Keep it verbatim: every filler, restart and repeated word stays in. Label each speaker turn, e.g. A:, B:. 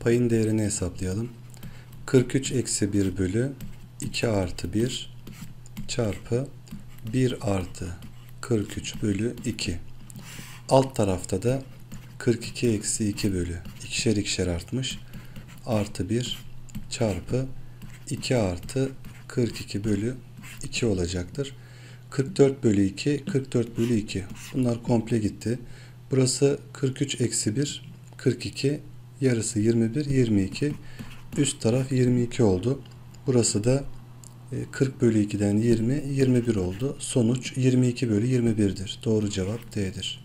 A: Payın değerini hesaplayalım. kırk üç eksi bir bölü iki artı bir çarpı bir artı kırk üç bölü iki. Alt tarafta da kırk iki eksi iki bölü ikişer ikişer artmış. Artı bir çarpı iki artı kırk iki bölü iki olacaktır. kırk dört bölü iki, kırk dört bölü iki. Bunlar komple gitti. Burası kırk üç eksi bir, kırk iki. Yarısı yirmi bir, yirmi iki. Üst taraf yirmi iki oldu. Burası da kırk bölü iki'den yirmi, yirmi bir oldu. Sonuç yirmi iki bölü yirmi bir'dir. Doğru cevap D'dir.